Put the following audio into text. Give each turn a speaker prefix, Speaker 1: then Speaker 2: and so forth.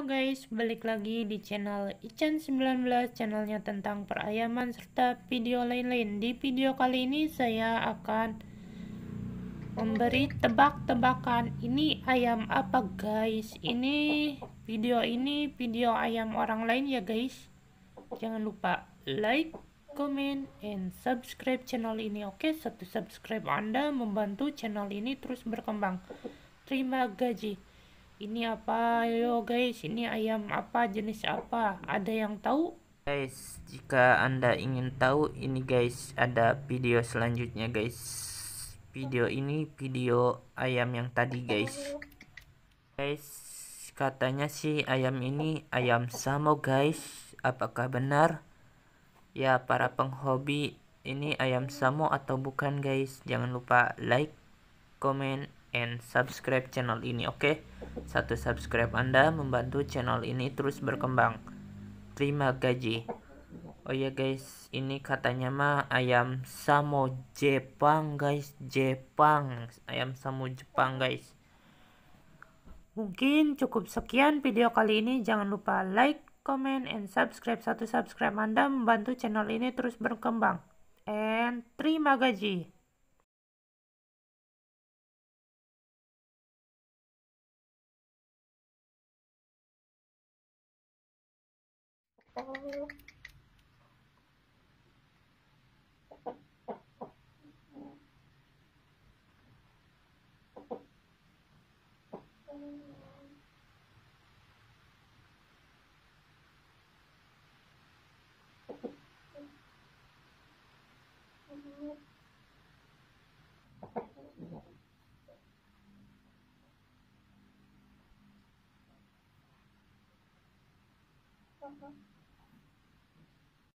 Speaker 1: Halo guys, balik lagi di channel Ican 19, channelnya tentang perayaman serta video lain-lain. Di video kali ini saya akan memberi tebak-tebakan. Ini ayam apa guys? Ini video ayam orang lain ya guys. Jangan lupa like, comment, and subscribe channel ini. Oke, satu subscribe Anda membantu channel ini terus berkembang. Terima gaji. Ini apa? Ayo guys, ini ayam apa? Jenis apa? Ada yang tahu?
Speaker 2: Guys, jika Anda ingin tahu ini guys, ada video selanjutnya guys. Video ini video ayam yang tadi guys. Guys, katanya sih ayam ini ayam samo guys. Apakah benar? Ya, para penghobi, ini ayam samo atau bukan guys? Jangan lupa like, comment, and subscribe channel ini, oke? Satu subscribe Anda membantu channel ini terus berkembang. Terima gaji. Oh ya guys, ini katanya mah ayam samo Jepang guys, Jepang, ayam samo Jepang guys.
Speaker 1: Mungkin cukup sekian video kali ini. Jangan lupa like, comment, and subscribe. Satu subscribe Anda membantu channel ini terus berkembang. And terima gaji.